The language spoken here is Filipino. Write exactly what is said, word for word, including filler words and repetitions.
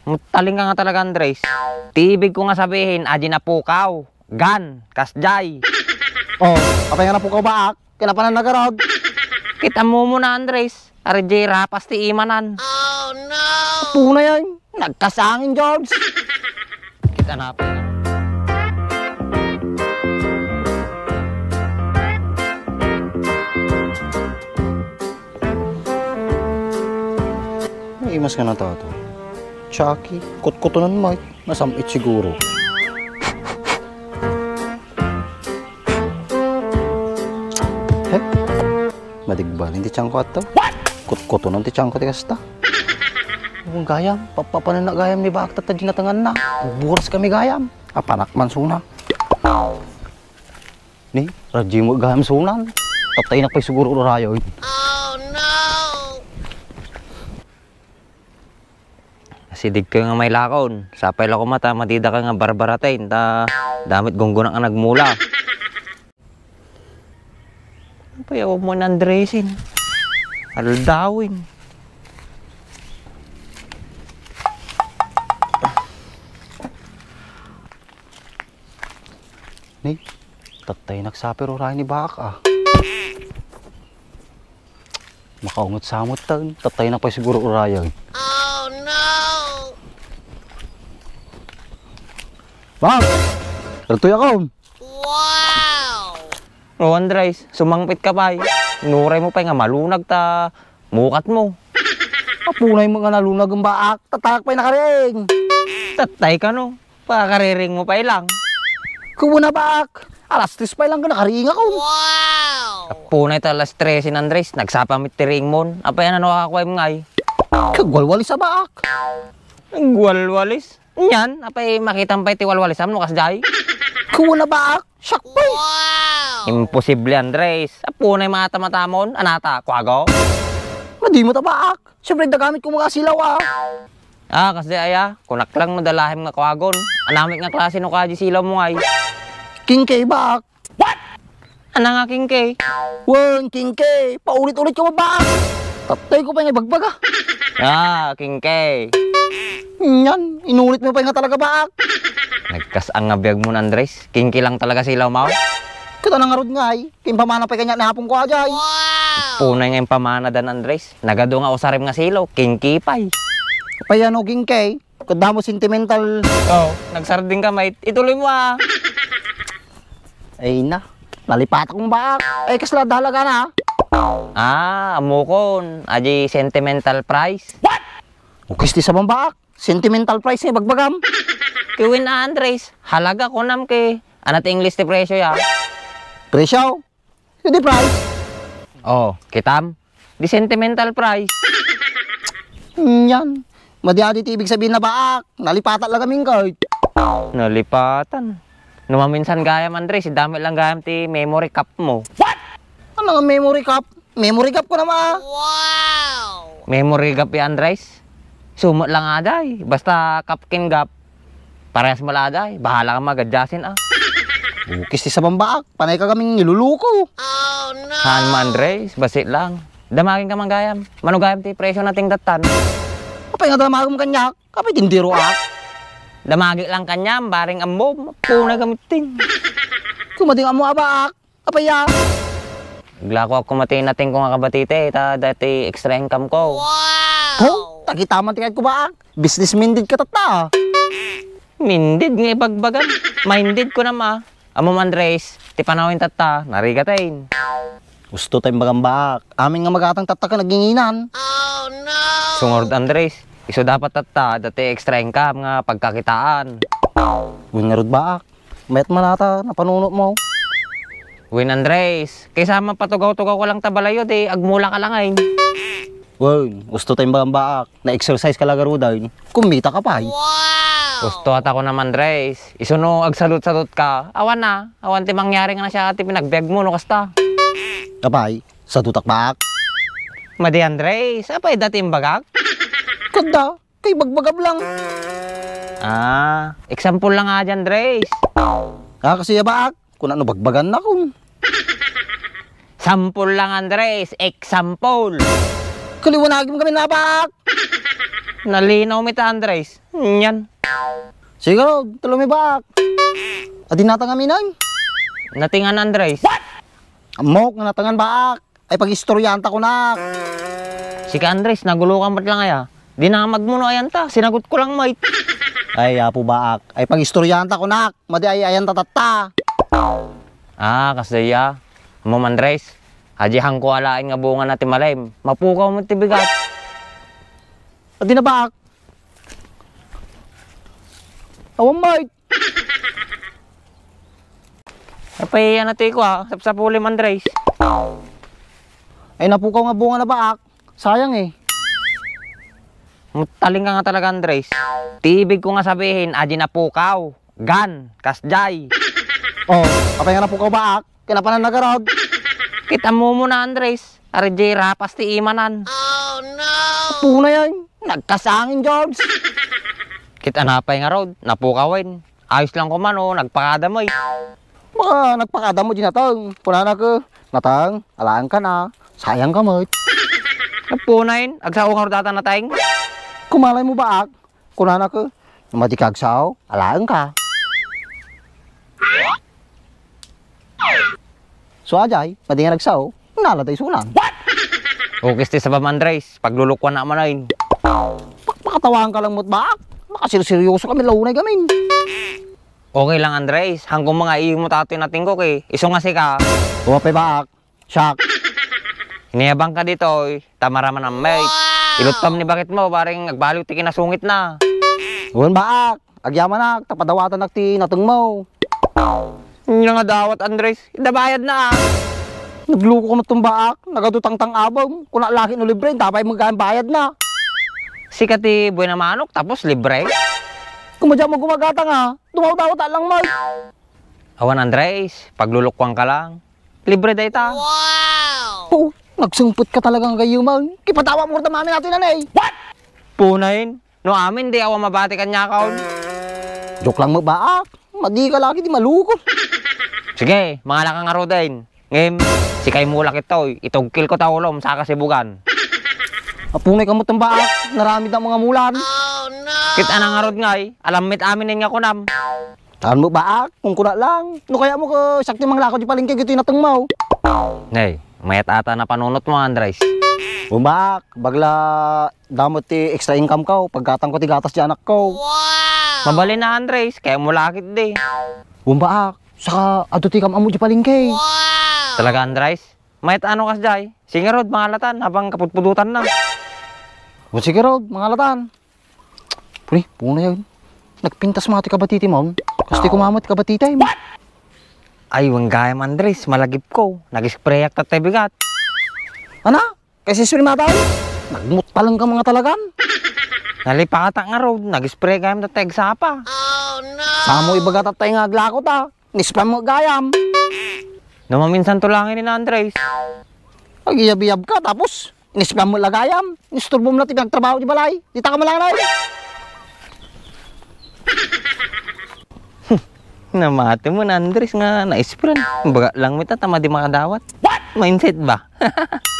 Mutaling ka nga talaga, Andres. Tibig ko nga sabihin, adi na pukaw. Gan, kasjay. Oh, apay nga na pukaw baak? Kinapanan nagarod. Kita mo muna, Andres. Arjera, pasti imanan. Oh no! Puna yan. Nagkasangin, George. Kita na pa. May imas ka na tato. Chucky, kut-kutunan mo. Masamit siguro. Eh, madigbalin ti tiyang ko ato. What? Kut-kutunan ti tiyang ko ti kasta. Kung gayam, papapanan na gayam ni Bakta ta dinatangan na. Buras kami gayam. Apanak man suna. Ni, radyo mo gayam sunan. Taptay na pa'y siguro urayo. Oh no! Sidig ko nga may lakon. Sapay lang ko mata, matida ka nga barbaratain. Ta, damit gunggunang ang nagmula. Ano pa yaw mo ng Andresin? Aldawin. Ni, tatay nagsapir urayo ni Baka. Makaungot samot tan. Tatay na pa'y siguro urayo. Oh no! Bak! Ratuy ako! Wow! O Andres, sumangpit ka pa. Nuray mo pa nga malunag ta. Mukat mo. Apunay mo nga nalunag ang baak. Tatak pa'y nakaring. Tatay ka no. Pakariring mo pa ilang. Kubo na baak. Alas tis pa'y lang ka nakaring ako. Wow! Punay ta alas tres in Andres. Nagsapamit tiring mon. Apa yan ano kakakway mo ngay? Kagwalwali sa baak. Ang gwalwalis. Yan, apay makitang pa'y tiwalwalisam no kasjay. Kubo na baak. Siyak pa'y. Wow! Imposible, Andres. Apunay mga tamatamon. Anata, kwago? Madi mo ta baak. Siyempre nagamit ko mga silaw ah. Ah, kasi aya. Kunak lang madalahim nga kwagon. Anamit nga klase no kaji silaw mo ay. King K baak. Ana nga king kay. Wan, King K. Paulit-ulit ka mabaak. Tatay ko pa nga bagbag ah. Ah, king kay. Yan, inulit mo pa nga talaga baak. Nagkasang nga biyag mo na, Andres. King kay lang talaga silaw mo. Kita nang ngarod nga ay. Kim pamana pa kanya nahapong ko ajay. Wow! Punay nga yung pamana dan, Andres. Nagado nga usarim nga silaw. King kipay. Payan o King K. Kada mo sentimental. Oh, nagsarding ka, mate. Ituloy mo ah. Ay na. Nalipat akong baak. Ay kasla dalaga na. Ah, amukon. Aji sentimental price. Ukis di sa baak. Sentimental price eh bagbagam. Kiwin na, Andres. Halaga ko nam kay. Anat English ti presyo ya. Presyo. Hindi price. Oh, kitam. Di sentimental price. Yan. Madiadit ibig sabihin na baak. Nalipatan lang kaming kahit. Nalipatan. Numaminsan gayam, Andres. Dami lang gayam ti memory cap mo. Ano nga memory cap? Memory cap ko naman. Wow! Memory gap ya, Andres. Sumot lang aday. Basta kapkin gap. Parehas maladay. Bahala ka magadyasin ah. Ukis di sa baak. Panay ka kaming niluluko. Oh no! Han mo, Andres. Basit lang. Damagin ka man gayam. Manugayam ti presyo nating datan. Kapay nga damagam kanyak. Kapay tindiro ak. Damagi lang kanyam. Baring ambom. Punay gamitin. Kumading amo abaak. Kapay ya. Glako ako matiin natin ko nga kabatite. Ta dati extra income ko. Wow! Oh, takitaman tingad ko baak. Business minded ka tata. Mindid nga ibagbagan. Minded ko na ma. Amo Andres. Ti panawin tata. Narigatain. Gusto tayong bagambak. Amin nga magatang tata ka naginginan. Oh no! Sungord Andres. Iso dapat tata. Dati extra income nga pagkakitaan. Uy nga rod baak. Mayat manata na panunot mo. Win Andres. Kaysa mapatugaw-tugaw ko lang tabalayod eh. Agmula ka lang ay. Uy, gusto tayong bagambak. Na-exercise ka lagaro dahil. Kumita ka pa. Wow! Gusto at ako naman, Andres. Iso no, agsalot-salot ka. Awan na. Awan ti mangyari nga na siya ati pinagbeg mo no kasta. Kapay, sa tutak baak. Madi Andres. Apay dati imbagak? Kanda, kay bagbagab lang. Ah, example lang nga dyan, Andres. Ah, kasi ya baak. Kung ano bagbagan na kung. Sample lang, Andres. Example. Kaliwanagin mo kami na baak. Nalinaw mita Andres. Yan. Sige Rod, tuloy may baak. Adi natangan minay. Natingan Andres. Amok nga natangan baak. Ay pag-istoryanta ko nak. Si ka Andres, nagulukan ba't lang kaya? Dinamag mo no ayan ta. Sinagot ko lang mate. Ay apo baak. Ay pag-istoryanta ko nak. Madi ay ayan tatata. Ah, kasaya. Mom Andres. Hajihang ko alain nga bunga natin malayim. Mapukaw mo tibigat. Adi na baak. Awang mate. Napahiya natin ko ha. Sapsapulim Andres. Ay napukaw nga bunga na baak. Sayang eh. Mutaling ka nga talaga Andres. Tibig ko nga sabihin, aji na pukaw. Gan, kasjay. Oh, kapay nga napukaw baak. Kinapanan na garod. Kita mo muna Andres. Arjay rapas ti imanan. Oh no! Puna yan. Nagkasangin George. Kita napay nga rod. Napukawin. Ayos lang ko man o. Nagpakadamay. Mga nagpakada mo dinatang. Puna na ko. Natang, alaan ka na. Sayang ka mate. Napunayin. Agsaw nga rodata na tayong. Kumalay mo baak. Kuna na ko. Matikagsaw, alaan ka. So ajay, pati nga nagsaw, nalatay sulan. Okay sti sa bam Andres. Paglulukwan na manayin. Pakatawaan ka lang mo't baak. Makasirseryoso kami, launay gamin. Okay lang Andres. Hanggang mga iyo mo tato natin ko kay. Iso nga si ka. Umapay baak. Shock. Hiniyabang ka dito. Oy. Tamaraman ang mate. Ilutom ni bakit mo. Paring nagbaliw ti kinasungit na. Huwag baak. Agyaman na, tapadawatan na ti natang mo. Hindi nga dawat Andres. Idabayad na ah. Nagluko ko matong baak. Nagadutang-tang abang. Kung nalaki no libre, tapay magkaan bayad na. Sikati buhay na manok. Tapos libre. Kung madya mo gumagata nga, dumaw-dawat lang mo. Awan Andres. Paglulukwang ka lang. Libre day ta. Wow! Po, nagsungput ka talagang kayo mo. Kipatawa mo rin mami natin na eh. What? Punayin. No amin di awa mabati kanya kaon. Joke lang mo baak. Madi ka lagi di maluko. Sige, mga lakang aro din. Ngayon, si kay mulak ito. Itugkil ko taulom sa kasibugan. Apunay ka mo itong baak. Naramid ang mga mulan. Oh no! Kita na nga rod nga eh. Alamit amin nga kunam. Saan mo baak? Kung kuna lang. No kaya mo ka sakti mang lako di palengke gito natang mo. Nay, mayat ata na panunot mo Andres. Bumbak, bagla damot ti extra income ko. Pagkatang ko ti gatas di anak ko. Wow! Mabali na Andres, kaya mulakit di. Bumbak, saka ato ti kam amo di palengke. Wow! Talaga Andres, mayat ano kas jay? Sige rod, mga latan, habang kaputpudutan na. O sige Rod, mga latan. Puni, puna yun. Nagpintas mga ti kabatiti mo. Kasi kumamot kabatiti mo. Ay, wanggayam Andres, malagip ko. Nag-sprayak tatay bigat. Ana? Kasi suri mata nagmut pa lang ka mga talagan. Nalipakata nga rod, nag-spray gayam tatay sapa. Oh no! Samo ibagat at tayo nga aglakot ha. Nispam mo gayam. Namaminsan tulangin ni na Andres. Agiyab-iyab ka tapos nispam mo lagayam. Nisturbo mo na ti trabaho di balay. Di ta ka malanay. Namate mo na Andres nga na-spray. Baga lang mita, tama di makadawat. What? Mindset ba?